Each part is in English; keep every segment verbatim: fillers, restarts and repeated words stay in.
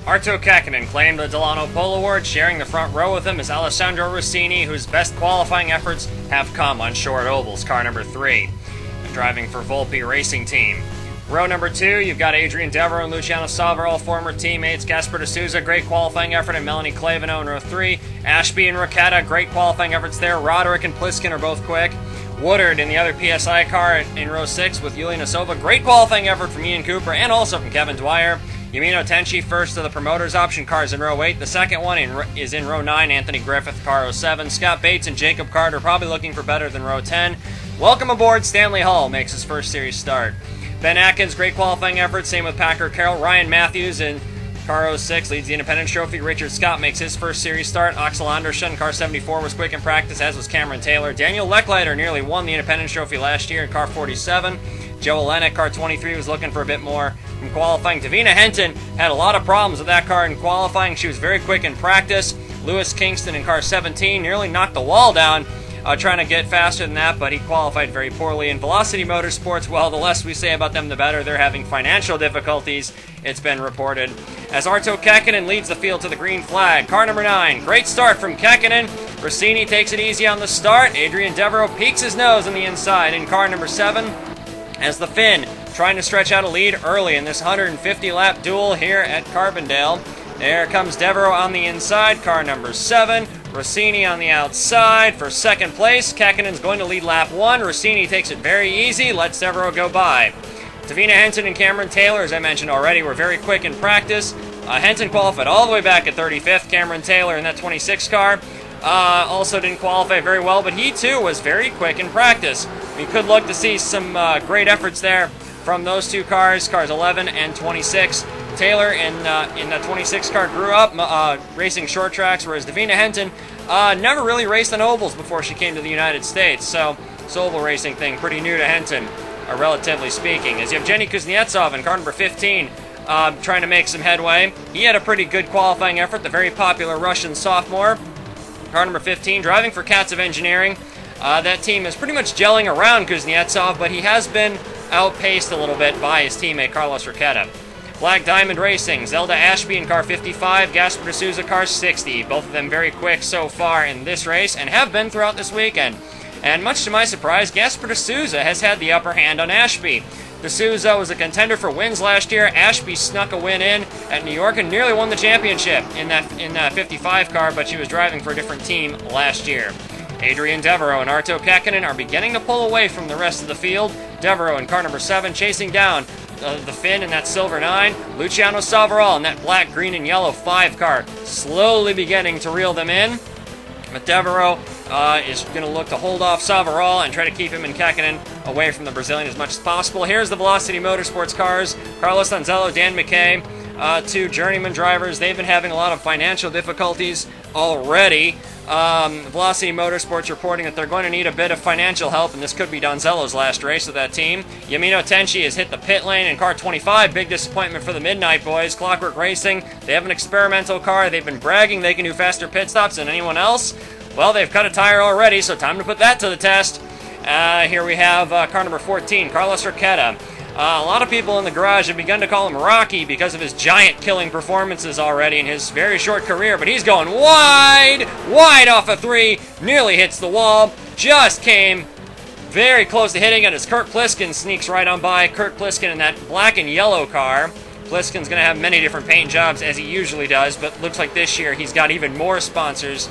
Arto Käkkinen claimed the Delano Pole Award. Sharing the front row with him is Alessandro Rossini, whose best qualifying efforts have come on short ovals, car number three, driving for Volpe Racing Team. Row number two, you've got Adrian Devereaux and Luciano Salvarol, former teammates. Gasper de Souza, great qualifying effort, and Melanie Clavino in row three. Ashby and Racketta, great qualifying efforts there. Roderick and Pliskin are both quick. Woodard in the other P S I car in row six with Yulia Nasova. Great qualifying effort from Ian Cooper and also from Kevin Dwyer. Yamino Tenchi, first of the promoters option cars in row eight. The second one in, is in row nine, Anthony Griffith, car oh seven. Scott Bates and Jacob Carter probably looking for better than row ten. Welcome aboard, Stanley Hall makes his first series start. Ben Atkins, great qualifying effort, same with Packer Carroll. Ryan Matthews in car oh six leads the Independence Trophy. Richard Scott makes his first series start. Axel Andersson, car seventy-four, was quick in practice, as was Cameron Taylor. Daniel Leckleiter nearly won the Independence Trophy last year in car forty-seven. Joe Olenek, car twenty-three, was looking for a bit more from qualifying. Davina Henton had a lot of problems with that car in qualifying. She was very quick in practice. Lewis Kingston in car seventeen nearly knocked the wall down, Uh, trying to get faster than that, but he qualified very poorly. In Velocity Motorsports, well, the less we say about them, the better. They're having financial difficulties, it's been reported. As Arto Käkkinen leads the field to the green flag. Car number nine, great start from Käkkinen. Rossini takes it easy on the start. Adrian Devereaux peeks his nose on the inside in car number seven. As the Finn trying to stretch out a lead early in this one hundred fifty lap duel here at Carbondale. There comes Devereaux on the inside, car number seven. Rossini on the outside for second place. Käkkinen's going to lead lap one. Rossini takes it very easy, lets Devereaux go by. Davina Henton and Cameron Taylor, as I mentioned already, were very quick in practice. Uh, Henton qualified all the way back at thirty-fifth. Cameron Taylor in that twenty-six car uh, also didn't qualify very well, but he too was very quick in practice. We could look to see some uh, great efforts there from those two cars, cars eleven and twenty-six. Taylor in uh, in the twenty-six car grew up uh, racing short tracks, whereas Davina Henton uh, never really raced on ovals before she came to the United States. So, this oval racing thing, pretty new to Henton, uh, relatively speaking. As you have Jenny Kuznetsov in car number fifteen uh, trying to make some headway. He had a pretty good qualifying effort, the very popular Russian sophomore. Car number fifteen, driving for Katsev Engineering. Uh, that team is pretty much gelling around Kuznetsov, but he has been outpaced a little bit by his teammate Carlos Racketta. Black Diamond Racing, Zelda Ashby in car fifty-five, Gasper de Souza car sixty. Both of them very quick so far in this race and have been throughout this weekend. And much to my surprise, Gasper de Souza has had the upper hand on Ashby. De Souza was a contender for wins last year. Ashby snuck a win in at New York and nearly won the championship in that in that fifty-five car, but she was driving for a different team last year. Adrian Devereaux and Arto Käkkinen are beginning to pull away from the rest of the field. Devereaux in car number seven chasing down Uh, the Finn in that silver nine. Luciano Salvarol in that black, green, and yellow five car, slowly beginning to reel them in. But Devereaux uh, is going to look to hold off Salvarol and try to keep him and Käkkinen away from the Brazilian as much as possible. Here's the Velocity Motorsports cars. Carlos Anzello, Dan McKay, uh, two journeyman drivers. They've been having a lot of financial difficulties already. Um, Velocity Motorsports reporting that they're going to need a bit of financial help, and this could be Donzello's last race with that team. Yamino Tenchi has hit the pit lane in car twenty-five. Big disappointment for the Midnight Boys. Clockwork Racing, they have an experimental car. They've been bragging they can do faster pit stops than anyone else. Well, they've cut a tire already, so time to put that to the test. Uh, here we have uh, car number fourteen, Carlos Racketta. Uh, a lot of people in the garage have begun to call him Rocky because of his giant-killing performances already in his very short career, but he's going wide, wide off a three, nearly hits the wall, just came very close to hitting it as Kurt Pliskin sneaks right on by. Kurt Pliskin in that black and yellow car. Pliskin's going to have many different paint jobs, as he usually does, but looks like this year he's got even more sponsors.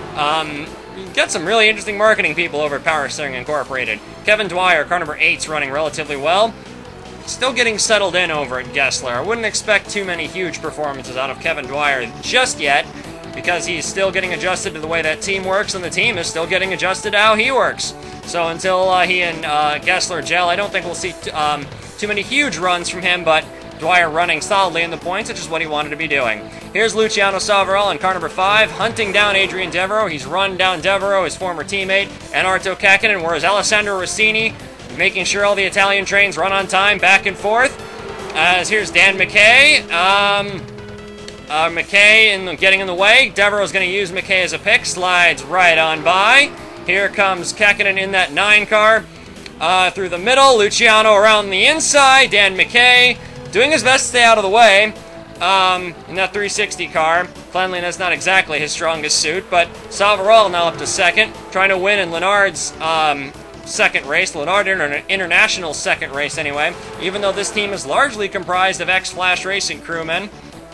Um, got some really interesting marketing people over at Power Steering Incorporated. Kevin Dwyer, car number eight's running relatively well. Still getting settled in over at Gessler. I wouldn't expect too many huge performances out of Kevin Dwyer just yet, because he's still getting adjusted to the way that team works, and the team is still getting adjusted to how he works. So until uh, he and uh, Gessler gel, I don't think we'll see um, too many huge runs from him, but Dwyer running solidly in the points, which is what he wanted to be doing. Here's Luciano Salvarol in car number five, hunting down Adrian Devereaux. He's run down Devereaux, his former teammate, and Arto Käkkinen, whereas Alessandro Rossini making sure all the Italian trains run on time, back and forth. As here's Dan McKay. Um, uh, McKay in the, getting in the way. Devereaux's going to use McKay as a pick. Slides right on by. Here comes Käkkinen in that nine car. Uh, through the middle. Luciano around the inside. Dan McKay doing his best to stay out of the way. um, in that three sixty car. Cleanliness not exactly his strongest suit, but Salvarol now up to second, trying to win in Lenard's um, second race, Lenard Inter International second race anyway, even though this team is largely comprised of X-Flash Racing crewmen.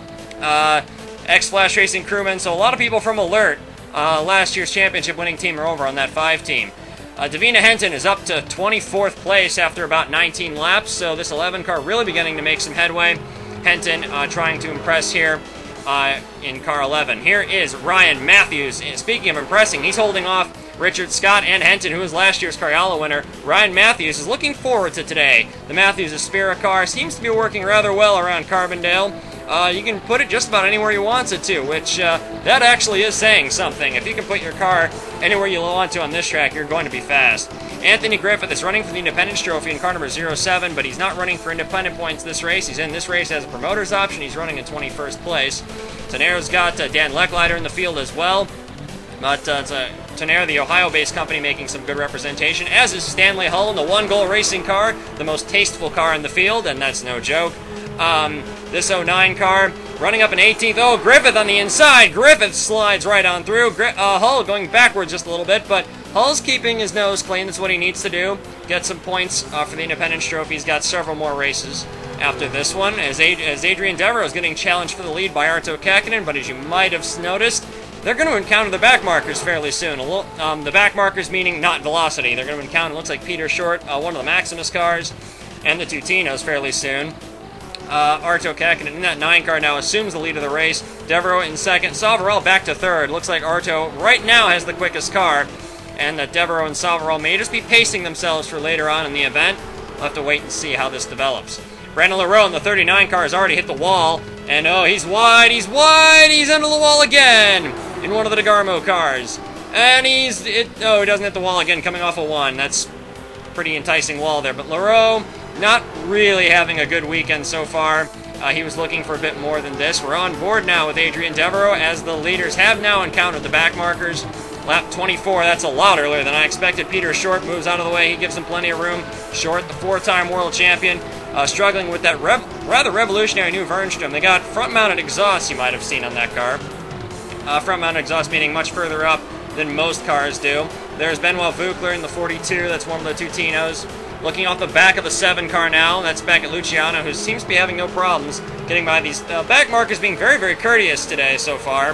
Uh, X-Flash Racing crewmen, so a lot of people from Alert, uh, last year's championship winning team, are over on that five team. Uh, Davina Henton is up to twenty-fourth place after about nineteen laps, so this eleven car really beginning to make some headway. Henton uh, trying to impress here uh, in car eleven. Here is Ryan Matthews. And speaking of impressing, he's holding off Richard Scott and Henton, who was last year's Cariala winner. Ryan Matthews is looking forward to today. The Matthews Aspira car seems to be working rather well around Carbondale. Uh, you can put it just about anywhere you want it to, which uh, that actually is saying something. If you can put your car anywhere you want to on this track, you're going to be fast. Anthony Griffith is running for the Independence Trophy in car number zero seven, but he's not running for independent points this race. He's in this race as a promoter's option. He's running in twenty-first place. Tenero's got uh, Dan Lecklider in the field as well. But uh, it's a Tenero, the Ohio-based company, making some good representation, as is Stanley Hull in the one-goal racing car, the most tasteful car in the field, and that's no joke. Um, this oh nine car running up in eighteenth. Oh, Griffith on the inside. Griffith slides right on through. Gri uh, Hull going backwards just a little bit, but Hull's keeping his nose clean. That's what he needs to do. Get some points uh, for the Independence Trophy. He's got several more races after this one, as, Ad as Adrian Devereaux is getting challenged for the lead by Arto Kakinen, but as you might have noticed, they're going to encounter the back markers fairly soon. Um, the back markers meaning not velocity. They're going to encounter, it looks like Peter Short, uh, one of the Maximus cars, and the two Tinos fairly soon. Uh, Arto Kakinen in that nine car now assumes the lead of the race. Devereaux in second. Salvarel back to third. Looks like Arto right now has the quickest car, and that Devereaux and Salvarel may just be pacing themselves for later on in the event. We'll have to wait and see how this develops. Brandon LaRoe in the thirty-nine car has already hit the wall, and oh, he's wide, he's wide, he's into the wall again in one of the DeGarmo cars. And he's, it, oh, he doesn't hit the wall again, coming off a one. That's pretty enticing wall there, but LaRoe not really having a good weekend so far. Uh, he was looking for a bit more than this. We're on board now with Adrian Devereaux, as the leaders have now encountered the back markers. Lap twenty-four, that's a lot earlier than I expected. Peter Short moves out of the way. He gives him plenty of room. Short, the four-time world champion, uh, struggling with that rev rather revolutionary new Vernstrom. They got front-mounted exhaust, you might have seen on that car. Uh, front-mounted exhaust meaning much further up than most cars do. There's Benoit Vukler in the forty-two. That's one of the two Tinos. Looking off the back of the seven car now, that's back at Luciano, who seems to be having no problems getting by these uh, back markers, being very, very courteous today so far.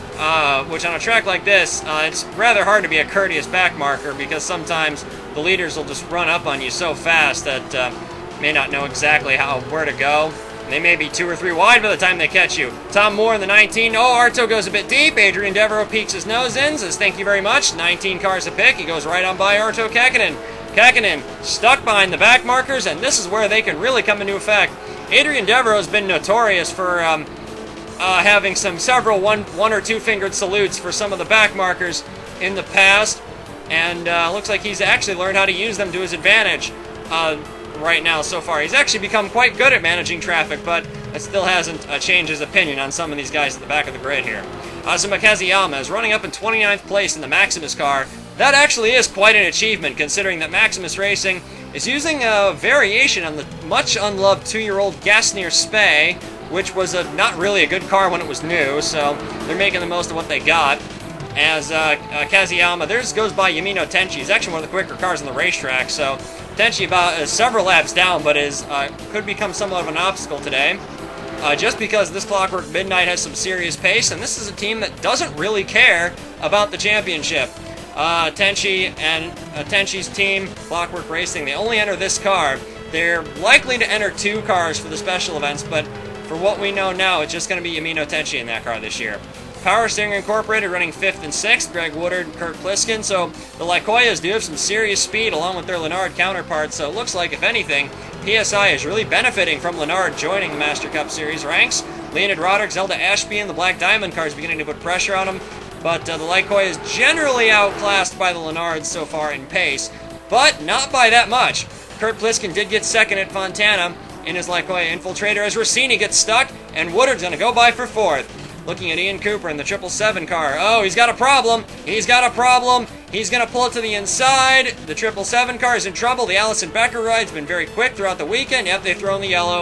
Uh, which on a track like this, uh, it's rather hard to be a courteous back marker, because sometimes the leaders will just run up on you so fast that uh, may not know exactly how where to go. They may be two or three wide by the time they catch you. Tom Moore in the nineteen. Oh, Arto goes a bit deep. Adrian Devereaux peeks his nose in, says thank you very much. nineteen cars a pick. He goes right on by Arto Kakinen. Kakinen stuck behind the back markers, and this is where they can really come into effect. Adrian Devereaux has been notorious for um, uh, having some several one, one or two fingered salutes for some of the back markers in the past, and uh, looks like he's actually learned how to use them to his advantage uh, right now so far. He's actually become quite good at managing traffic, but it still hasn't uh, changed his opinion on some of these guys at the back of the grid here. Azuma Kazuyama is running up in twenty-ninth place in the Maximus car. That actually is quite an achievement, considering that Maximus Racing is using a variation on the much unloved two-year-old Gasnier Spey, which was a, not really a good car when it was new, so they're making the most of what they got. As uh, uh, Kazuyama, theirs goes by Yamino Tenchi. He's actually one of the quicker cars on the racetrack, so Tenchi about uh, several laps down, but is uh, could become somewhat of an obstacle today. Uh, just because this Clockwork Midnight has some serious pace, and this is a team that doesn't really care about the championship. Uh, Tenchi and uh, Tenchi's team, Clockwork Racing, they only enter this car. They're likely to enter two cars for the special events, but for what we know now, it's just going to be Yamino Tenchi in that car this year. Power Steering Incorporated running fifth and sixth, Greg Woodard and Kurt Pliskin, so the Lycoyas do have some serious speed along with their Lenard counterparts, so it looks like, if anything, P S I is really benefiting from Lenard joining the Master Cup Series ranks. Leonid Roderick, Zelda Ashby, and the Black Diamond cars beginning to put pressure on them. But uh, the Lycoya is generally outclassed by the Lenards so far in pace, but not by that much. Kurt Pliskin did get second at Fontana in his Lycoya Infiltrator as Rossini gets stuck, and Woodard's going to go by for fourth. Looking at Ian Cooper in the triple seven car. Oh, he's got a problem. He's got a problem. He's going to pull it to the inside. The triple seven car is in trouble. The Allison Becker ride's been very quick throughout the weekend. Yep, they throw in the yellow.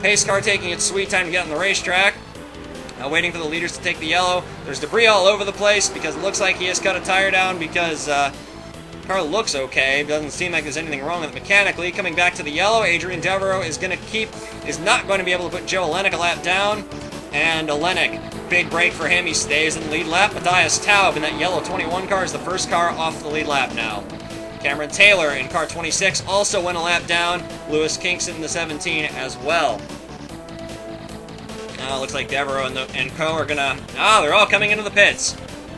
Pace car taking its sweet time to get on the racetrack. Uh, waiting for the leaders to take the yellow. There's debris all over the place because it looks like he has cut a tire down because uh, the car looks okay. Doesn't seem like there's anything wrong with it mechanically. Coming back to the yellow, Adrian Devereaux is going to keep, is not going to be able to put Joe Olenek a lap down. And Olenek, big break for him. He stays in the lead lap. Matthias Taub in that yellow twenty-one car is the first car off the lead lap now. Cameron Taylor in car twenty-six also went a lap down. Lewis Kingston in the seventeen as well. Now it looks like Devereaux and, the, and Co are gonna... Ah, oh, they're all coming into the pits.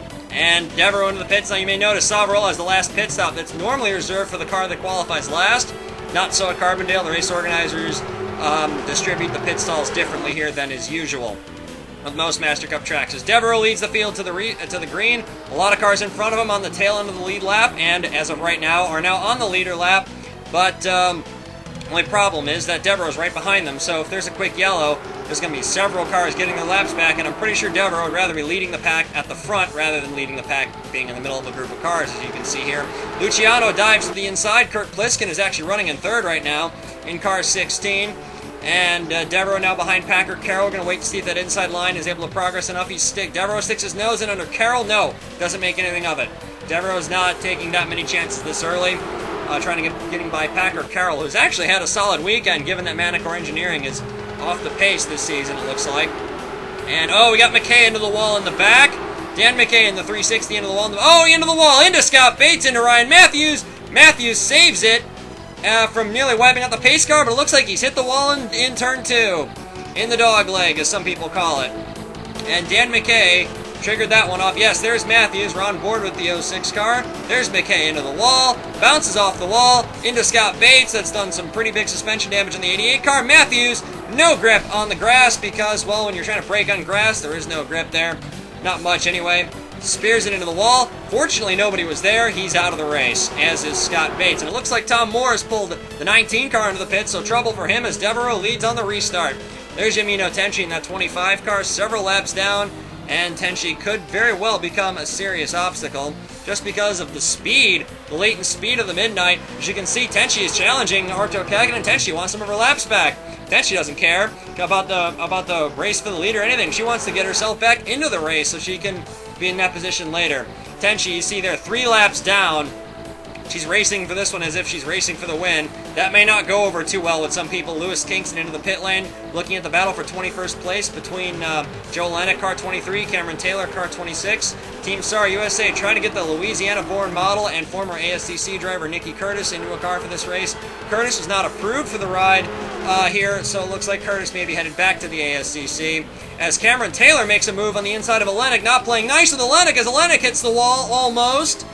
And Devereaux into the pits. Now you may notice Savoral has the last pit stop that's normally reserved for the car that qualifies last. Not so at Carbondale. The race organizers um, distribute the pit stalls differently here than is usual with most Master Cup tracks. As Devereaux leads the field to the re to the green, a lot of cars in front of him on the tail end of the lead lap, and as of right now, are now on the leader lap. But um, only problem is that Devereaux's right behind them, so if there's a quick yellow, there's going to be several cars getting their laps back, and I'm pretty sure Devereaux would rather be leading the pack at the front rather than leading the pack being in the middle of a group of cars, as you can see here. Luciano dives to the inside. Kurt Pliskin is actually running in third right now in car sixteen. And uh, Devereaux now behind Packer Carroll. We're going to wait to see if that inside line is able to progress enough. He's stick. Devereaux sticks his nose in under Carroll. No, doesn't make anything of it. Devereaux's not taking that many chances this early. Uh, trying to get getting by Packer Carroll, who's actually had a solid weekend, given that Manacor Engineering is off the pace this season, it looks like. And, oh, we got McKay into the wall in the back. Dan McKay in the three sixty into the wall. In the, oh, into the wall. Into Scott Bates, into Ryan Matthews. Matthews saves it. Uh, from nearly wiping out the pace car, but it looks like he's hit the wall in, in turn two. In the dog leg, as some people call it. And Dan McKay triggered that one off. Yes, there's Matthews. We're on board with the oh six car. There's McKay into the wall. Bounces off the wall. Into Scott Bates. That's done some pretty big suspension damage on the eighty-eight car. Matthews, no grip on the grass because, well, when you're trying to brake on grass, there is no grip there. Not much anyway. Spears it into the wall. Fortunately, nobody was there. He's out of the race, as is Scott Bates. And it looks like Tom Moore has pulled the nineteen car into the pit, so trouble for him as Devereaux leads on the restart. There's Yamino Tenchi in that twenty-five car, several laps down, and Tenchi could very well become a serious obstacle just because of the speed, the latent speed of the Midnight. As you can see, Tenchi is challenging Arto Kagan, and Tenchi wants some of her laps back. Tenchi doesn't care about the about the race for the lead or anything. She wants to get herself back into the race so she can be in that position later. Tenchi, you see there, three laps down. She's racing for this one as if she's racing for the win. That may not go over too well with some people. Lewis Kingston into the pit lane, looking at the battle for twenty-first place between uh, Joe Olenek, car twenty-three, Cameron Taylor, car twenty-six. Team Star U S A trying to get the Louisiana-born model and former A S C C driver Nikki Curtis into a car for this race. Curtis was not approved for the ride uh, here, so it looks like Curtis may be headed back to the A S C C. As Cameron Taylor makes a move on the inside of Olenek, not playing nice with Olenek as Olenek hits the wall almost.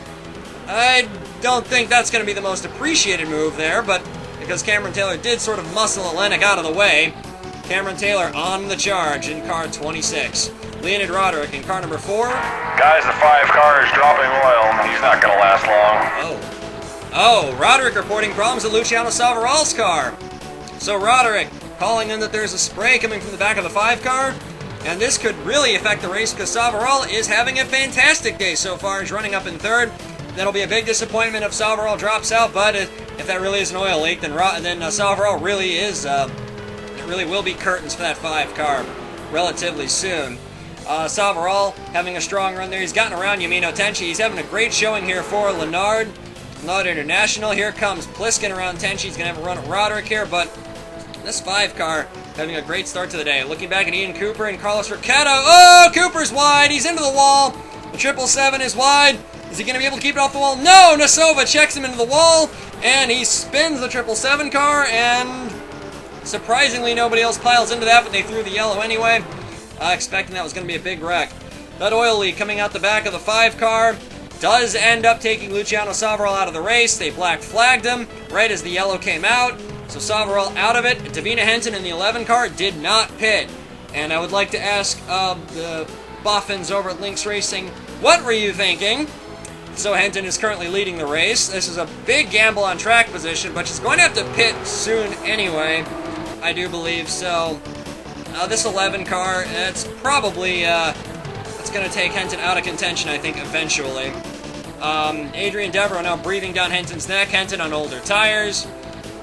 I don't think that's going to be the most appreciated move there, but because Cameron Taylor did sort of muscle Olenek out of the way, Cameron Taylor on the charge in car twenty-six. Leonid Roderick in car number four. Guys, the five car is dropping oil. He's not going to last long. Oh. Oh, Roderick reporting problems with Luciano Savaral's car. So Roderick calling in that there's a spray coming from the back of the five car, and this could really affect the race because Savaral is having a fantastic day so far. He's running up in third. That'll be a big disappointment if Savaral drops out, but if that really is an oil leak, then then uh, Savaral really is, uh, it really will be curtains for that five car relatively soon. Uh, Savaral having a strong run there. He's gotten around Yamino Tenchi. He's having a great showing here for Lennard. Lennard International. Here comes Pliskin around Tenchi. He's going to have a run at Roderick here, but this five car having a great start to the day. Looking back at Ian Cooper and Carlos Ricchetto. Oh, Cooper's wide. He's into the wall. The triple seven is wide. Is he going to be able to keep it off the wall? No! Nasova checks him into the wall, and he spins the triple seven car, and surprisingly nobody else piles into that, but they threw the yellow anyway, uh, expecting that was going to be a big wreck. That oil leak coming out the back of the five car does end up taking Luciano Savaral out of the race. They black flagged him right as the yellow came out, so Savaral out of it. Davina Henton in the eleven car did not pit, and I would like to ask uh, the Boffins over at Lynx Racing, what were you thinking? So Henton is currently leading the race. This is a big gamble on track position, but she's going to have to pit soon anyway, I do believe. So uh, this eleven car, it's probably uh, it's going to take Henton out of contention, I think, eventually. Um, Adrian Devereaux now breathing down Henton's neck. Henton on older tires.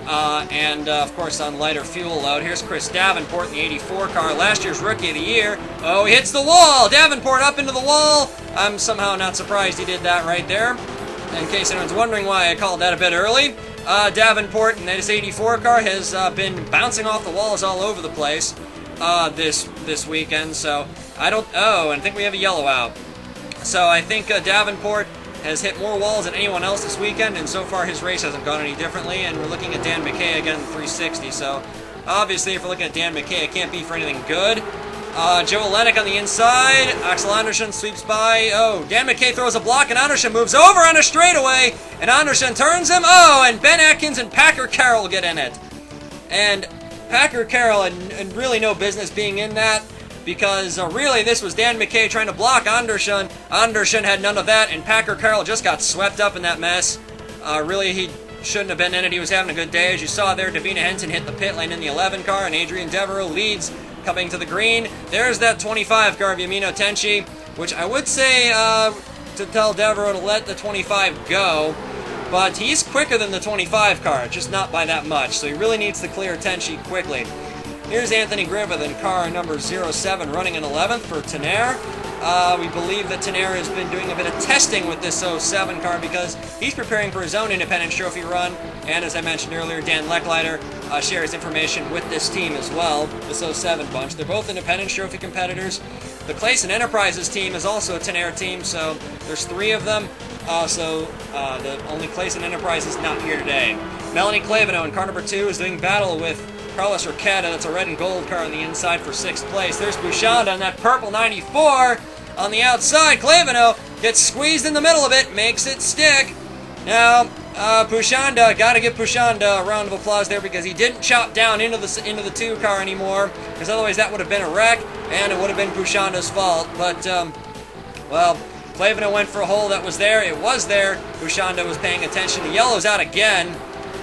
Uh, and, uh, of course, on lighter fuel load. Here's Chris Davenport in the eighty-four car, last year's Rookie of the Year. Oh, he hits the wall! Davenport up into the wall! I'm somehow not surprised he did that right there. In case anyone's wondering why I called that a bit early. Uh, Davenport in this eighty-four car has uh, been bouncing off the walls all over the place uh, this this weekend, so I don't... Oh, and I think we have a yellow out. So I think uh, Davenport has hit more walls than anyone else this weekend, and so far his race hasn't gone any differently, and we're looking at Dan McKay again in three sixty, so obviously if we're looking at Dan McKay, it can't be for anything good. Uh, Joe Olenek on the inside, Axel Andersson sweeps by, oh, Dan McKay throws a block, and Andersson moves over on a straightaway, and Andersson turns him, oh, and Ben Atkins and Packer Carroll get in it. And Packer Carroll had, had really no business being in that, because uh, really this was Dan McKay trying to block Andersson. Andersson had none of that, and Packer Carroll just got swept up in that mess. Uh, really, he shouldn't have been in it. He was having a good day. As you saw there, Davina Henson hit the pit lane in the eleven car, and Adrian Devereaux leads coming to the green. There's that twenty-five car of Yamino Tenchi, which I would say uh, to tell Devereaux to let the twenty-five go, but he's quicker than the twenty-five car, just not by that much, so he really needs to clear Tenchi quickly. Here's Anthony Griffith in car number zero seven running in eleventh for Tenaire. Uh, we believe that Tenaire has been doing a bit of testing with this oh seven car because he's preparing for his own Independence Trophy run, and as I mentioned earlier, Dan Lechleiter uh, shares information with this team as well, this oh seven bunch. They're both Independence Trophy competitors. The Clayson Enterprises team is also a Tenaire team, so there's three of them. Uh, so uh, the only Clayson Enterprises not here today. Melanie Clavino in car number two is doing battle with Carlos Urqueta. That's a red and gold car on the inside for sixth place. There's Bouchard on that purple ninety-four on the outside. Clavino gets squeezed in the middle of it, makes it stick. Now, uh, Pushanda, gotta give Pushanda a round of applause there because he didn't chop down into the into the two car anymore, because otherwise that would have been a wreck and it would have been Pushanda's fault. But um, well, Clavino went for a hole that was there. It was there. Pushanda was paying attention. The yellow's out again.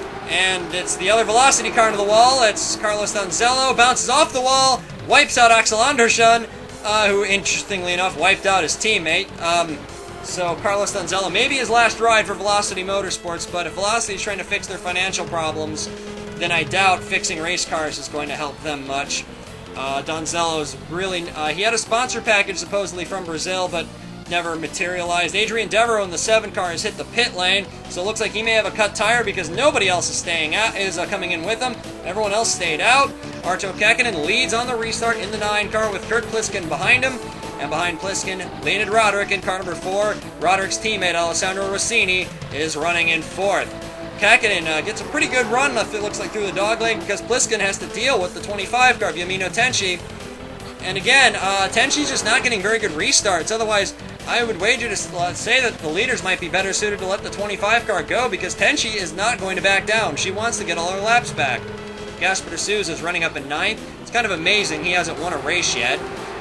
And it's the other velocity car into the wall. It's Carlos Donzello. Bounces off the wall. Wipes out Axel Andersson, uh, who, interestingly enough, wiped out his teammate. Um, so Carlos Donzello, maybe his last ride for Velocity Motorsports, but if Velocity is trying to fix their financial problems, then I doubt fixing race cars is going to help them much. Uh, Donzello's really... Uh, he had a sponsor package supposedly from Brazil, but never materialized. Adrian Devereaux in the seven car has hit the pit lane, so it looks like he may have a cut tire because nobody else is staying out, is uh, coming in with him. Everyone else stayed out. Arto Kekkonen leads on the restart in the nine car with Kurt Pliskin behind him, and behind Pliskin, Leonid Roderick in car number four. Roderick's teammate Alessandro Rossini is running in fourth. Kekkonen uh, gets a pretty good run, it looks like, through the dogleg because Pliskin has to deal with the twenty-five car of Yamino Tenchi. And again, uh, Tenchi's just not getting very good restarts. Otherwise, I would wager to uh, say that the leaders might be better suited to let the twenty-five car go because Tenchi is not going to back down. She wants to get all her laps back. Gasper de Souza is running up in ninth. It's kind of amazing he hasn't won a race yet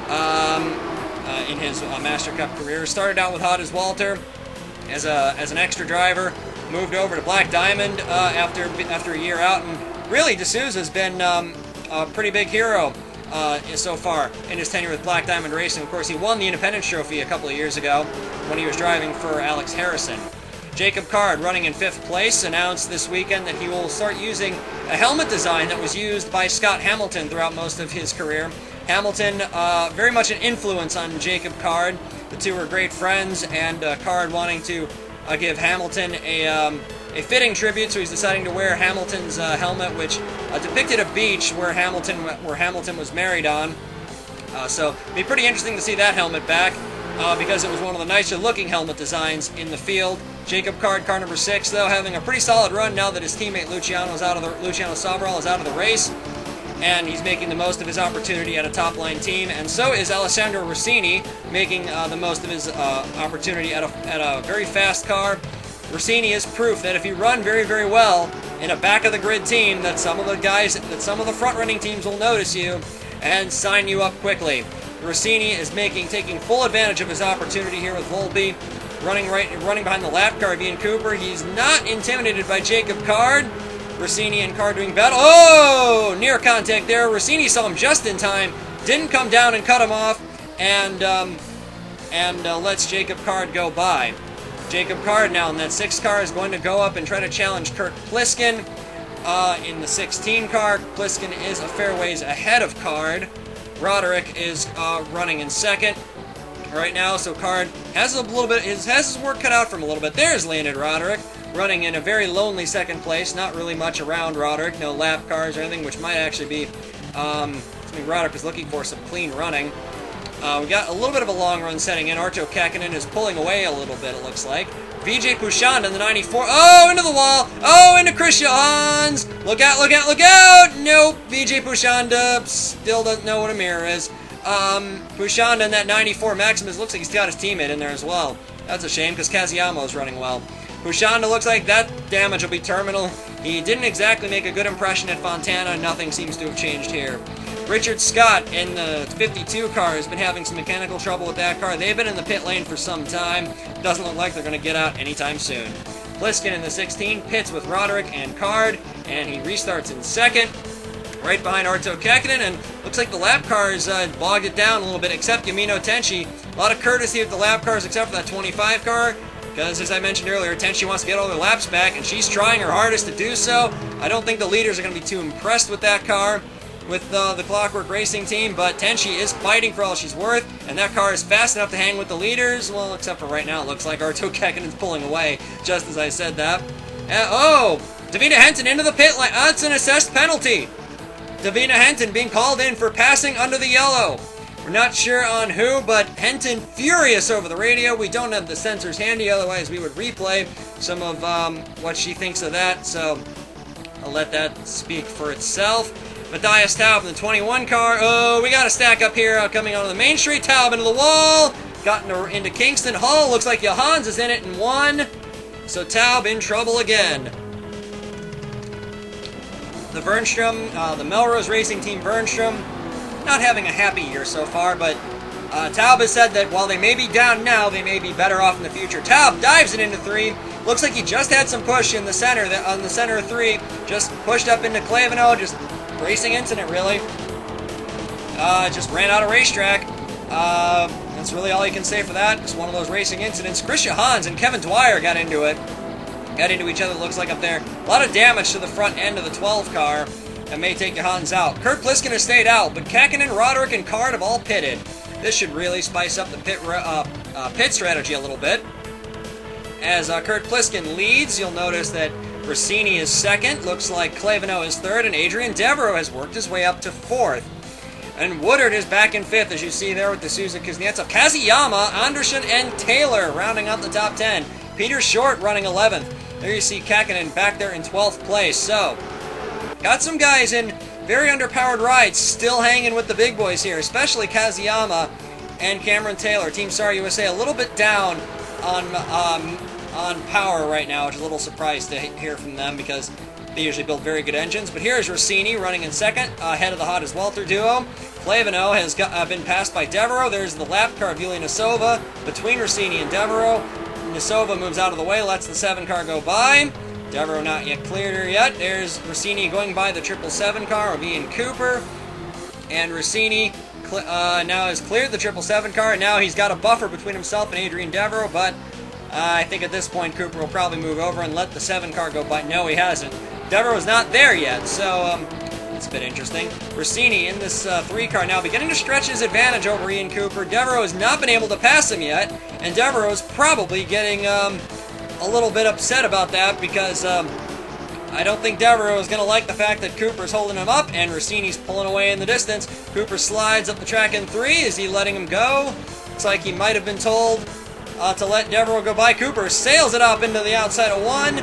um, uh, in his uh, Master Cup career. Started out with Hodges Walter as a as an extra driver. Moved over to Black Diamond uh, after after a year out, and really de Souza's been um, a pretty big hero Uh, so far in his tenure with Black Diamond Racing. Of course, he won the Independence Trophy a couple of years ago when he was driving for Alex Harrison. Jacob Card, running in fifth place, announced this weekend that he will start using a helmet design that was used by Scott Hamilton throughout most of his career. Hamilton, uh, very much an influence on Jacob Card. The two were great friends, and uh, Card wanting to uh, give Hamilton a... Um, A fitting tribute, so he's deciding to wear Hamilton's uh, helmet, which uh, depicted a beach where Hamilton where Hamilton was married on. Uh, so it'd be pretty interesting to see that helmet back, uh, because it was one of the nicer looking helmet designs in the field. Jacob Card, car number six, though, having a pretty solid run now that his teammate Luciano is out of the Luciano Sabral is out of the race, and he's making the most of his opportunity at a top line team. And so is Alessandro Rossini, making uh, the most of his uh, opportunity at a at a very fast car. Rossini is proof that if you run very, very well in a back-of-the-grid team, that some of the guys, that some of the front-running teams will notice you and sign you up quickly. Rossini is making, taking full advantage of his opportunity here with Volpe, running right, running behind the lap car of Ian Cooper. He's not intimidated by Jacob Card. Rossini and Card doing battle. Oh, near contact there. Rossini saw him just in time, didn't come down and cut him off, and um, and uh, lets Jacob Card go by. Jacob Card now in that sixth car is going to go up and try to challenge Kurt Pliskin. Uh, in the sixteen car, Pliskin is a fair ways ahead of Card. Roderick is uh, running in second right now, so Card has a little bit, his, has his work cut out for him a little bit. There's Leonid Roderick, running in a very lonely second place. Not really much around Roderick, no lap cars or anything, which might actually be um, something Roderick is looking for, some clean running. Uh, we got a little bit of a long run setting in. Arto Kakkonen is pulling away a little bit, it looks like. Vijay Pushand in the ninety-four. Oh, into the wall. Oh, into Christian Hans. Look out, look out, look out. Nope. Vijay Pushanda still doesn't know what a mirror is. Um, Pushanda in that ninety-four. Maximus looks like he's got his teammate in there as well. That's a shame because Kazuyama is running well. Pushanda looks like that damage will be terminal. He didn't exactly make a good impression at Fontana. Nothing seems to have changed here. Richard Scott in the fifty-two car has been having some mechanical trouble with that car. They've been in the pit lane for some time. Doesn't look like they're going to get out anytime soon. Pliskin in the sixteen pits with Roderick and Card, and he restarts in second, right behind Arto Kakkonen, and looks like the lap cars uh, bogged it down a little bit, except Yamino Tenchi. A lot of courtesy with the lap cars, except for that twenty-five car, because as I mentioned earlier, Tenchi wants to get all their laps back, and she's trying her hardest to do so. I don't think the leaders are going to be too impressed with that car, with uh, the Clockwork Racing team, but Tenchi is fighting for all she's worth, and that car is fast enough to hang with the leaders. Well, except for right now, it looks like Arto Kakkonen's pulling away, just as I said that. Uh, oh! Davina Henton into the pit lane. That's an assessed penalty. Davina Henton being called in for passing under the yellow. We're not sure on who, but Henton furious over the radio. We don't have the sensors handy, otherwise we would replay some of um, what she thinks of that, so I'll let that speak for itself. Matthias Taub in the twenty-one car. Oh, we got a stack up here uh, coming onto the main street. Taub into the wall. Got into, into Kingston. Hall looks like Johans is in it in one. So Taub in trouble again. The Vernstrom, uh, the Melrose Racing Team Vernstrom, not having a happy year so far, but uh, Taub has said that while they may be down now, they may be better off in the future. Taub dives it into three. Looks like he just had some push in the center, on the center of three. Just pushed up into Clavino, just racing incident, really. Uh, just ran out of racetrack. Uh, that's really all you can say for that. Just one of those racing incidents. Christian Hans and Kevin Dwyer got into it. Got into each other, looks like up there. A lot of damage to the front end of the twelve car. That may take Hans out. Kurt Pliskin has stayed out, but Kakkonen, Roderick, and Card have all pitted. This should really spice up the pit, uh, uh, pit strategy a little bit. As uh, Kurt Pliskin leads, you'll notice that Rossini is second, looks like Clavino is third, and Adrian Devereaux has worked his way up to fourth. And Woodard is back in fifth, as you see there with the Suzuki Kuznetsov. Kazuyama, Anderson, and Taylor rounding out the top ten. Peter Short running eleventh. There you see Kakkonen back there in twelfth place. So, got some guys in very underpowered rides still hanging with the big boys here, especially Kazuyama and Cameron Taylor. Team Star U S A a little bit down on um, on power right now, which is a little surprised to hear from them because they usually build very good engines. But here's Rossini running in second, uh, ahead of the Hottest Welter duo. Clavino has got, uh, been passed by Devereaux. There's the lap car of Yulia Nisova between Rossini and Devereaux. Nisova moves out of the way, lets the seven car go by. Devereaux not yet cleared her yet. There's Rossini going by the triple seven car of Ian Cooper. And Rossini uh, now has cleared the triple seven car, and now he's got a buffer between himself and Adrian Devereaux, but Uh, I think at this point Cooper will probably move over and let the seven car go by. No, he hasn't. Devereaux's not there yet, so um, it's a bit interesting. Rossini in this uh, three car now beginning to stretch his advantage over Ian Cooper. Devereaux has not been able to pass him yet, and Devereaux is probably getting um, a little bit upset about that because um, I don't think Devereaux is going to like the fact that Cooper's holding him up and Rossini's pulling away in the distance. Cooper slides up the track in three. Is he letting him go? Looks like he might have been told Uh, to let Devereaux go by. Cooper sails it up into the outside of one,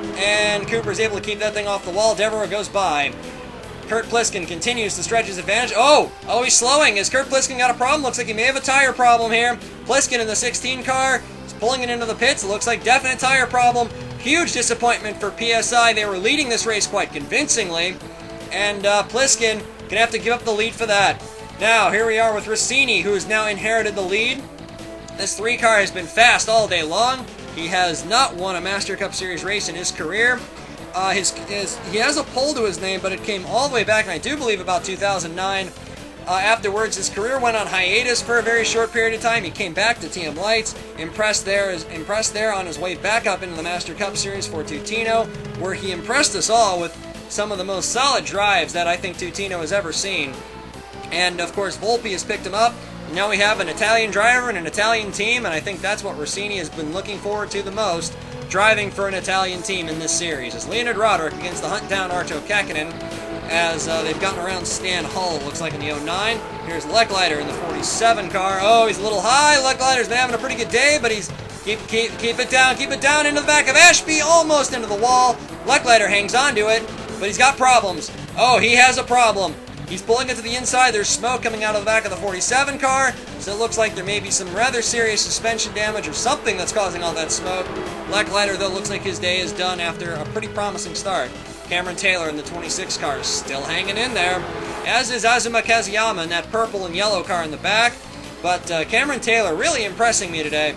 and Cooper's able to keep that thing off the wall. Devereaux goes by. Kurt Pliskin continues to stretch his advantage. Oh! Oh, he's slowing. Has Kurt Pliskin got a problem? Looks like he may have a tire problem here. Pliskin in the sixteen car is pulling it into the pits. It looks like definite tire problem. Huge disappointment for P S I. They were leading this race quite convincingly, and uh, Pliskin gonna have to give up the lead for that. Now, here we are with Rossini, who has now inherited the lead. This three car has been fast all day long. He has not won a Master Cup Series race in his career. Uh, his, his He has a pole to his name, but it came all the way back, and I do believe about two thousand nine. Uh, afterwards, his career went on hiatus for a very short period of time. He came back to T M Lights, impressed there, impressed there on his way back up into the Master Cup Series for Tutino, where he impressed us all with some of the most solid drives that I think Tutino has ever seen. And, of course, Volpe has picked him up. Now we have an Italian driver and an Italian team, and I think that's what Rossini has been looking forward to the most, driving for an Italian team in this series. It's Leonid Roderick against the hunt-down Arto Käkkinen, as uh, they've gotten around Stan Hull, it looks like, in the oh nine. Here's Lecklider in the forty-seven car. Oh, he's a little high. Lecklider's been having a pretty good day, but he's keep keep keep it down, keep it down into the back of Ashby, almost into the wall. Lecklider hangs on to it, but he's got problems. Oh, he has a problem. He's pulling it to the inside. There's smoke coming out of the back of the forty-seven car, so it looks like there may be some rather serious suspension damage or something that's causing all that smoke. Lecklider, though, looks like his day is done after a pretty promising start. Cameron Taylor in the twenty-six car is still hanging in there, as is Azuma Kazuyama in that purple and yellow car in the back. But uh, Cameron Taylor really impressing me today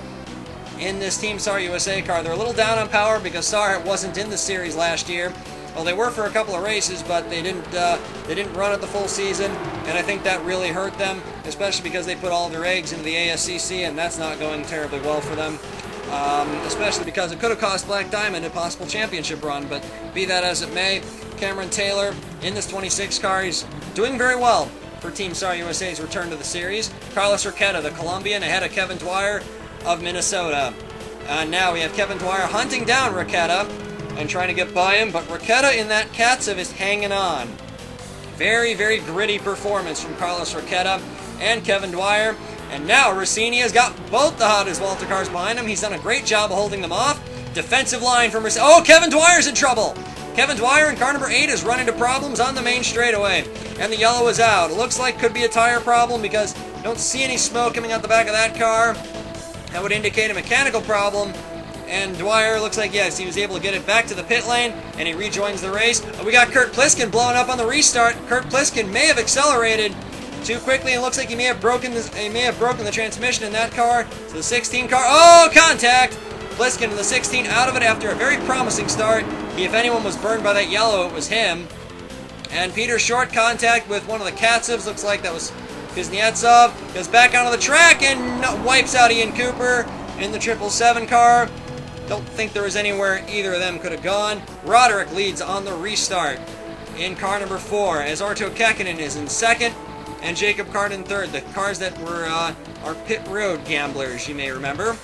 in this Team S A R U S A car. They're a little down on power because S A R wasn't in the series last year. Well, they were for a couple of races, but they didn't uh, they didn't run it the full season, and I think that really hurt them, especially because they put all their eggs into the A S C C, and that's not going terribly well for them. Um, especially because it could have cost Black Diamond a possible championship run, but be that as it may, Cameron Taylor in this twenty-six car, he's doing very well for Team S A R U S A's return to the series. Carlos Urqueta, the Colombian, ahead of Kevin Dwyer of Minnesota. And now we have Kevin Dwyer hunting down Urqueta and trying to get by him, but Urqueta in that Katsev is hanging on. Very, very gritty performance from Carlos Urqueta and Kevin Dwyer. And now Rossini has got both the Hot as Walter cars behind him. He's done a great job of holding them off. Defensive line from Rossini. Oh, Kevin Dwyer's in trouble! Kevin Dwyer in car number eight has run into problems on the main straightaway. And the yellow is out. It looks like could be a tire problem because I don't see any smoke coming out the back of that car. That would indicate a mechanical problem. And Dwyer looks like, yes, he was able to get it back to the pit lane, and he rejoins the race. We got Kurt Pliskin blowing up on the restart. Kurt Pliskin may have accelerated too quickly, and looks like he may have broken this, he may have broken the transmission in that car. So the sixteen car, oh, contact! Pliskin in the sixteen out of it after a very promising start. If anyone was burned by that yellow, it was him. And Peter Short contact with one of the Katsevs. Looks like that was Kuznetsov. Goes back onto the track and wipes out Ian Cooper in the triple seven car. Don't think there was anywhere either of them could have gone. Roderick leads on the restart in car number four, as Arto Käkkinen is in second, and Jacob Card in third. The cars that were uh, our pit road gamblers, you may remember,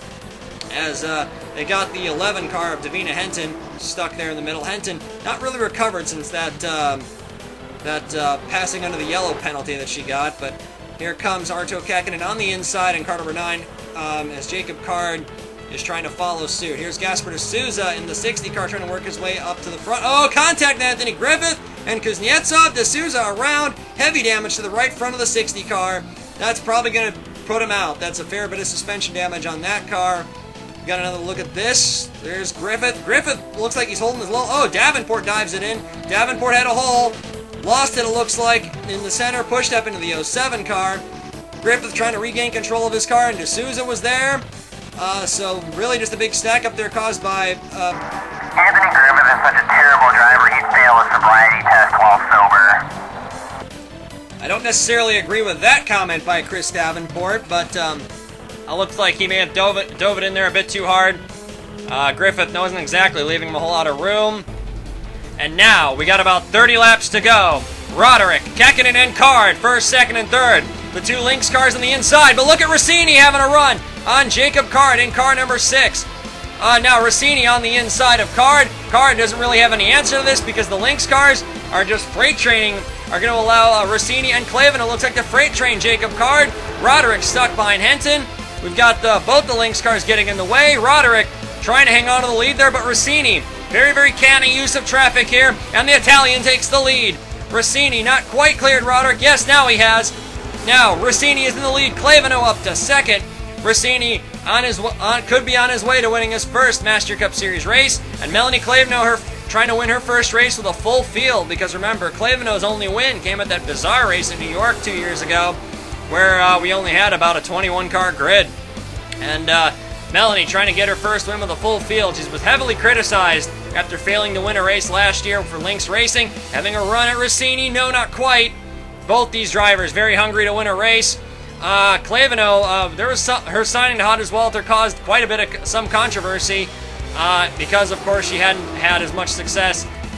as uh, they got the eleven car of Davina Henton stuck there in the middle. Henton not really recovered since that um, that uh, passing under the yellow penalty that she got, but here comes Arto Käkkinen on the inside in car number nine, um, as Jacob Card is trying to follow suit. Here's Gasper de Souza in the sixty car trying to work his way up to the front. Oh, contact Anthony Griffith and Kuznetsov. De Souza around. Heavy damage to the right front of the sixty car. That's probably going to put him out. That's a fair bit of suspension damage on that car. Got another look at this. There's Griffith. Griffith looks like he's holding his low. Oh, Davenport dives it in. Davenport had a hole. Lost it, it looks like, in the center. Pushed up into the oh seven car. Griffith trying to regain control of his car, and De Souza was there. Uh, so really just a big stack up there caused by... Uh, Anthony Griffith is such a terrible driver, he'd fail a sobriety test while sober. I don't necessarily agree with that comment by Chris Davenport, but um, it looks like he may have dove it, dove it in there a bit too hard. Uh, Griffith wasn't exactly leaving him a whole lot of room. And now, we got about thirty laps to go. Roderick, Käkkinen, and Card, first, second, and third. The two Lynx cars on the inside, but look at Rossini having a run on Jacob Card in car number six. Uh, now Rossini on the inside of Card. Card doesn't really have any answer to this because the Lynx cars are just freight training, are going to allow uh, Rossini and Clavin. It looks like the freight train Jacob Card. Roderick stuck behind Henton. We've got uh, both the Lynx cars getting in the way. Roderick trying to hang on to the lead there, but Rossini, very, very canny use of traffic here, and the Italian takes the lead. Rossini not quite cleared Roderick. Yes, now he has. Now, Rossini is in the lead. Clavino up to second. Rossini on his on, could be on his way to winning his first Master Cup Series race. And Melanie Clavino her, trying to win her first race with a full field. Because remember, Clavino's only win came at that bizarre race in New York two years ago, where uh, we only had about a twenty-one car grid. And uh, Melanie trying to get her first win with a full field. She was heavily criticized after failing to win a race last year for Lynx Racing. Having a run at Rossini, no, not quite. Both these drivers very hungry to win a race. Uh, Clavino, uh, there was some, her signing to Hot as Walter caused quite a bit of some controversy uh, because, of course, she hadn't had as much success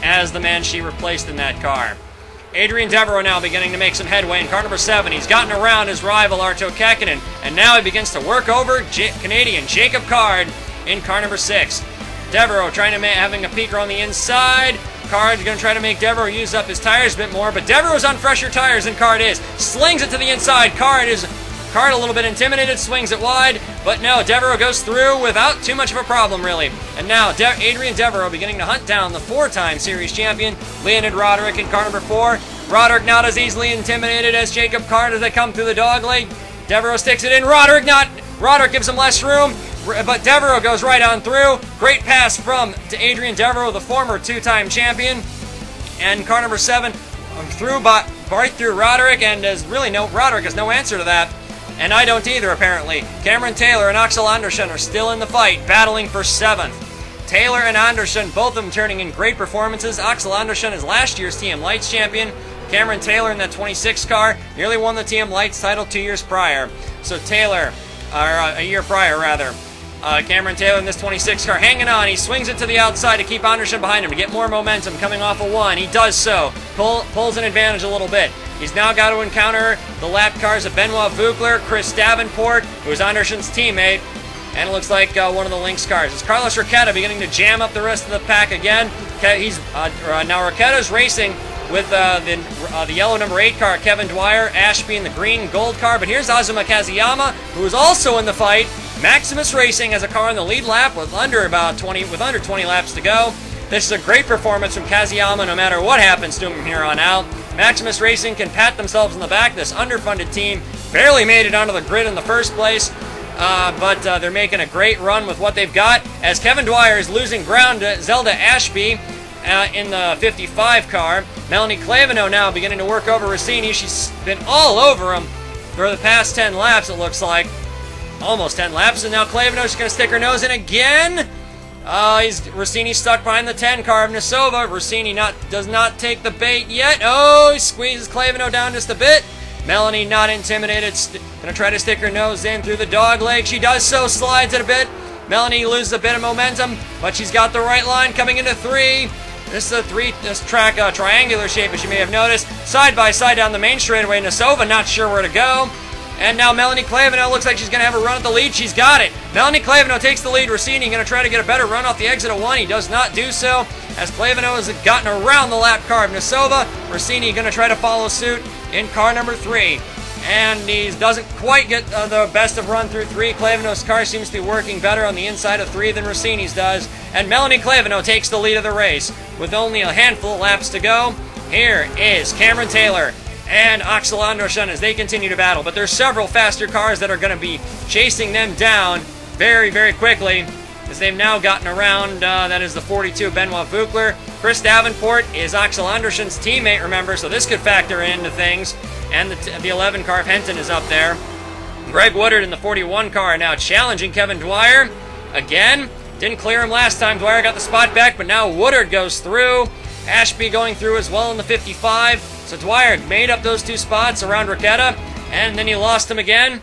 as the man she replaced in that car. Adrian Devereaux now beginning to make some headway in car number seven. He's gotten around his rival Arto Käkkinen, and now he begins to work over J Canadian Jacob Card in car number six. Devereaux trying to make, having a peeker on the inside. Card's going to try to make Devereaux use up his tires a bit more, but Devereaux's on fresher tires than Card is. Slings it to the inside. Card is Card a little bit intimidated, swings it wide, but no, Devereaux goes through without too much of a problem, really. And now De Adrian Devereaux beginning to hunt down the four-time series champion, Leonid Roderick, in car number four. Roderick not as easily intimidated as Jacob Card as they come through the dog leg. Devereaux sticks it in. Roderick not. Roderick gives him less room, but Devereaux goes right on through. Great pass from to Adrian Devereaux, the former two-time champion. And car number seven through by, right through Roderick, and there's really no Roderick has no answer to that. And I don't either, apparently. Cameron Taylor and Axel Andersson are still in the fight, battling for seventh. Taylor and Andersson, both of them turning in great performances. Axel Andersson is last year's T M Lights champion. Cameron Taylor in that twenty-six car nearly won the T M Lights title two years prior. So Taylor, or uh, a year prior rather. Uh, Cameron Taylor in this twenty-six car hanging on. He swings it to the outside to keep Andersson behind him to get more momentum coming off a one. He does so. Pull, pulls an advantage a little bit. He's now got to encounter the lap cars of Benoit Vukler, Chris Davenport, who's Andersson's teammate, and it looks like uh, one of the Lynx cars. It's Carlos Riquetta beginning to jam up the rest of the pack again. He's uh, uh, now Riquetta's racing with uh, the, uh, the yellow number eight car, Kevin Dwyer, Ashby in the green gold car, but here's Azuma Kazuyama, who is also in the fight. Maximus Racing has a car on the lead lap with under about twenty, with under twenty laps to go. This is a great performance from Kazuyama no matter what happens to him from here on out. Maximus Racing can pat themselves on the back. This underfunded team barely made it onto the grid in the first place, uh, but uh, they're making a great run with what they've got, as Kevin Dwyer is losing ground to Zelda Ashby uh, in the fifty-five car. Melanie Clavino now beginning to work over Rossini. She's been all over him for the past ten laps, it looks like. Almost ten laps, and now Clavino's going to stick her nose in again. Uh, he's Rossini stuck behind the ten car of Nesova. Rossini not does not take the bait yet. Oh, he squeezes Clavino down just a bit. Melanie not intimidated, going to try to stick her nose in through the dog leg. She does so, slides it a bit. Melanie loses a bit of momentum, but she's got the right line coming into three. This is a three this track uh, triangular shape, as you may have noticed. Side by side down the main straightaway. Nesova not sure where to go. And now Melanie Clavino looks like she's going to have a run at the lead. She's got it. Melanie Clavino takes the lead. Rossini going to try to get a better run off the exit of one. He does not do so, as Clavino has gotten around the lap car of Nesova. Rossini going to try to follow suit in car number three. And he doesn't quite get uh, the best of run through three. Clavino's car seems to be working better on the inside of three than Rossini's does. And Melanie Clavino takes the lead of the race. With only a handful of laps to go, here is Cameron Taylor and Axel Andersson as they continue to battle. But there's several faster cars that are going to be chasing them down very, very quickly, as they've now gotten around. Uh, that is the forty-two, Benoit Vukler. Chris Davenport is Axel Andersson's teammate, remember, so this could factor into things. And the, the eleven car of Henton is up there. Greg Woodard in the forty-one car now challenging Kevin Dwyer. Again, didn't clear him last time. Dwyer got the spot back, but now Woodard goes through. Ashby going through as well in the fifty-five. So Dwyer made up those two spots around Riquetta, and then he lost him again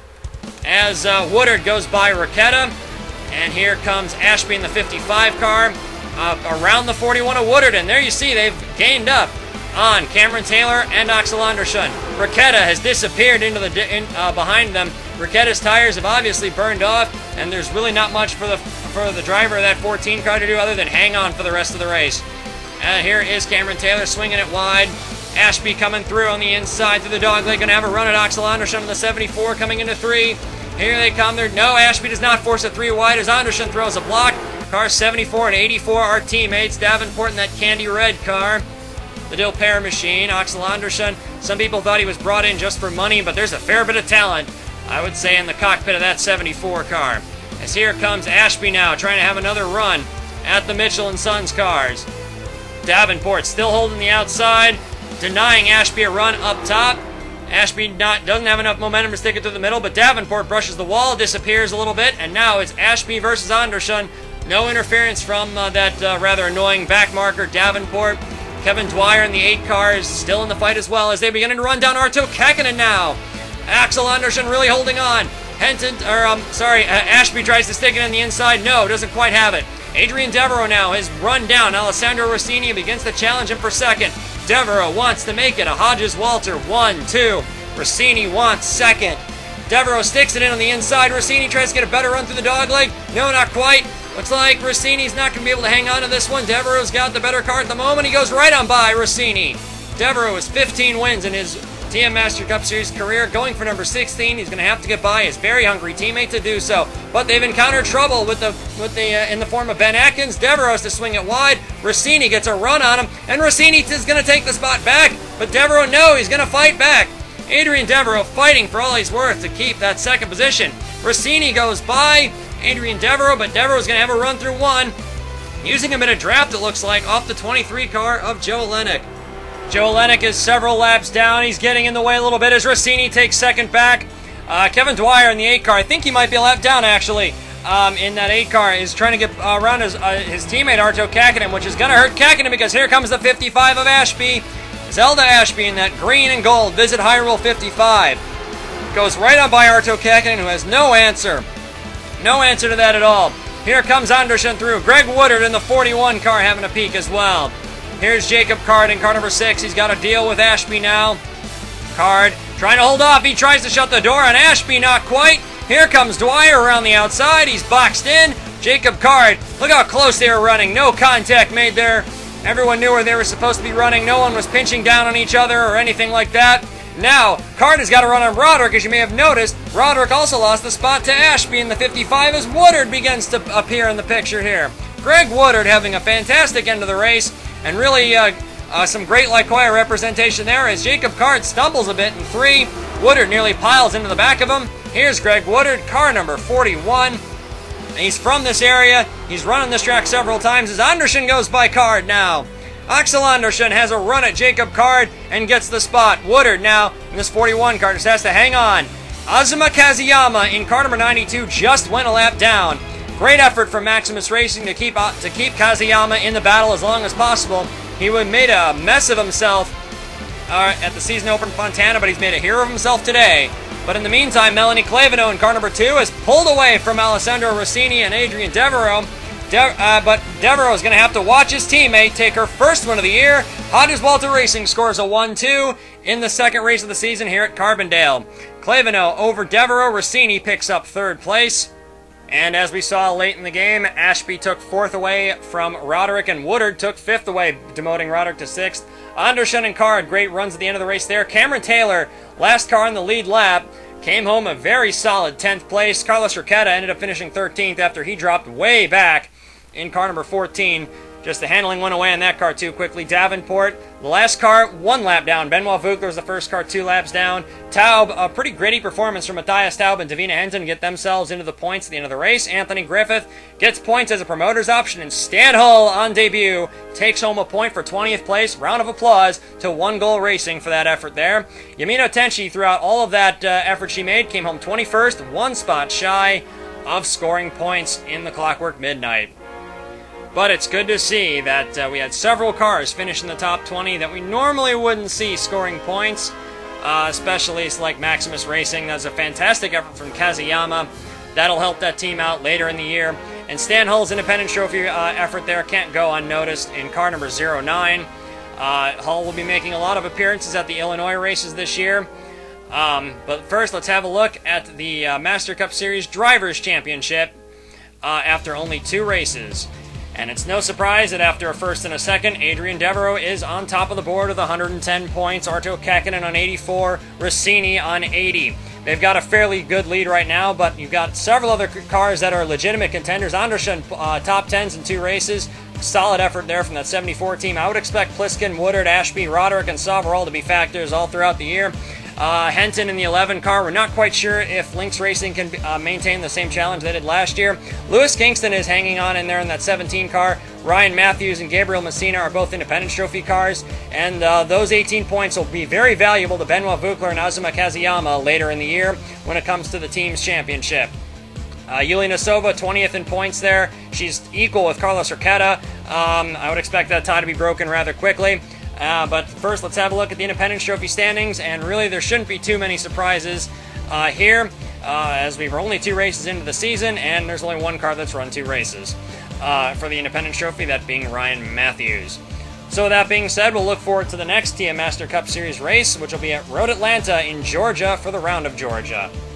as uh, Woodard goes by Riquetta. And here comes Ashby in the fifty-five car uh, around the forty-one of Woodard, and there you see they've gained up on Cameron Taylor and Axel Andersson. Riquetta has disappeared into the in, uh, behind them. Riquetta's tires have obviously burned off, and there's really not much for the for the driver of that fourteen car to do other than hang on for the rest of the race. And here is Cameron Taylor swinging it wide. Ashby coming through on the inside through the dogleg. Going to have a run at Axel Andersson in the seventy-four coming into three. Here they come. There. No, Ashby does not force a three wide as Andersson throws a block. Cars seventy-four and eighty-four are teammates. Davenport in that candy red car. The Dilpair machine. Axel Andersson. Some people thought he was brought in just for money, but there's a fair bit of talent, I would say, in the cockpit of that seventy-four car. As here comes Ashby now, trying to have another run at the Mitchell and Sons cars. Davenport still holding the outside, denying Ashby a run up top. Ashby not, doesn't have enough momentum to stick it through the middle, but Davenport brushes the wall, disappears a little bit, and now it's Ashby versus Andersson. No interference from uh, that uh, rather annoying back marker, Davenport. Kevin Dwyer in the eight car is still in the fight as well as they begin to run down Arto Käkkinen now. Axel Andersson really holding on. Henton, or um, sorry, uh, Ashby tries to stick it in the inside. No, doesn't quite have it. Adrian Devereaux now has run down Alessandro Rossini and begins to challenge him for second. Devereaux wants to make it a Hodges-Walter. One, two. Rossini wants second. Devereaux sticks it in on the inside. Rossini tries to get a better run through the dogleg. No, not quite. Looks like Rossini's not going to be able to hang on to this one. Devereaux's got the better car at the moment. He goes right on by Rossini. Devereaux has fifteen wins in his T M Master Cup Series career, going for number sixteen. He's going to have to get by his very hungry teammate to do so. But they've encountered trouble with the with the uh, in the form of Ben Atkins. Devereaux has to swing it wide. Rossini gets a run on him, and Rossini is going to take the spot back. But Devereaux, no, he's going to fight back. Adrian Devereaux fighting for all he's worth to keep that second position. Rossini goes by Adrian Devereaux, but Devereaux's going to have a run through one, using a bit of draft, it looks like, off the twenty-three car of Joe Olenek. Joe Olenek is several laps down. He's getting in the way a little bit as Rossini takes second back. Uh, Kevin Dwyer in the eight car, I think he might be a lap down, actually, um, in that eight car, is trying to get uh, around his, uh, his teammate Arto Kakinen, which is going to hurt Kakinen because here comes the fifty-five of Ashby. Zelda Ashby in that green and gold Visit Hyrule fifty-five. Goes right on by Arto Kakinen, who has no answer. No answer to that at all. Here comes Anderson through. Greg Woodard in the forty-one car having a peek as well. Here's Jacob Card in car number six. He's got to deal with Ashby now. Card trying to hold off. He tries to shut the door on Ashby. Not quite. Here comes Dwyer around the outside. He's boxed in. Jacob Card. Look how close they were running. No contact made there. Everyone knew where they were supposed to be running. No one was pinching down on each other or anything like that. Now, Card has got to run on Roderick, as you may have noticed. Roderick also lost the spot to Ashby in the fifty-five as Woodard begins to appear in the picture here. Greg Woodard having a fantastic end of the race, and really uh, uh, some great Lycoya representation there as Jacob Card stumbles a bit in three. Woodard nearly piles into the back of him. Here's Greg Woodard, car number forty-one. He's from this area. He's running this track several times as Anderson goes by Card now. Axel Anderson has a run at Jacob Card and gets the spot. Woodard now in this forty-one car just has to hang on. Azuma Kazuyama in car number ninety-two just went a lap down. Great effort from Maximus Racing to keep uh, to keep Kazuyama in the battle as long as possible. He would made a mess of himself uh, at the season open Fontana, but he's made a hero of himself today. But in the meantime, Melanie Clavino in car number two has pulled away from Alessandro Rossini and Adrian Devereaux. De uh, but Devereaux is going to have to watch his teammate take her first win of the year. Hodges-Walter Racing scores a one two in the second race of the season here at Carbondale. Clavino over Devereaux. Rossini picks up third place. And as we saw late in the game, Ashby took fourth away from Roderick, and Woodard took fifth away, demoting Roderick to sixth. Anderson and Card, great runs at the end of the race there. Cameron Taylor, last car in the lead lap, came home a very solid tenth place. Carlos Riquetta ended up finishing thirteenth after he dropped way back in car number fourteen. Just the handling went away on that car too quickly. Davenport, the last car, one lap down. Benoit Vukler was the first car, two laps down. Taub, a pretty gritty performance from Matthias Taub and Davina Henton get themselves into the points at the end of the race. Anthony Griffith gets points as a promoter's option, and Stan Hull on debut takes home a point for twentieth place. Round of applause to One Goal Racing for that effort there. Yamino Tenchi, throughout all of that uh, effort she made, came home twenty-first, one spot shy of scoring points in the Clockwork Midnight. But it's good to see that uh, we had several cars finish in the top twenty that we normally wouldn't see scoring points, uh, especially like Maximus Racing. That's a fantastic effort from Kazuyama. That'll help that team out later in the year. And Stan Hull's Independent Trophy uh, effort there can't go unnoticed in car number zero nine. Uh, Hull will be making a lot of appearances at the Illinois races this year. Um, but first, let's have a look at the uh, Master Cup Series Drivers' Championship uh, after only two races. And it's no surprise that after a first and a second, Adrian Devereaux is on top of the board with one hundred ten points, Arto Kakinen on eighty-four, Rossini on eighty. They've got a fairly good lead right now, but you've got several other cars that are legitimate contenders. Anderson, uh, top tens in two races. Solid effort there from that seventy-four team. I would expect Pliskin, Woodard, Ashby, Roderick, and Savarall to be factors all throughout the year. Uh, Henton in the eleven car. We're not quite sure if Lynx Racing can uh, maintain the same challenge they did last year. Lewis Kingston is hanging on in there in that seventeen car. Ryan Matthews and Gabriel Messina are both Independence Trophy cars, and uh, those eighteen points will be very valuable to Benoit Vukler and Azuma Kazuyama later in the year when it comes to the team's championship. Uh, Yulia Sova, twentieth in points there. She's equal with Carlos Riquetta. Um, I would expect that tie to be broken rather quickly. Uh, but first, let's have a look at the Independence Trophy standings, and really there shouldn't be too many surprises uh, here. uh, as we were only two races into the season, and there's only one car that's run two races uh, for the Independence Trophy, that being Ryan Matthews. So with that being said, we'll look forward to the next T M Master Cup Series race, which will be at Road Atlanta in Georgia for the Round of Georgia.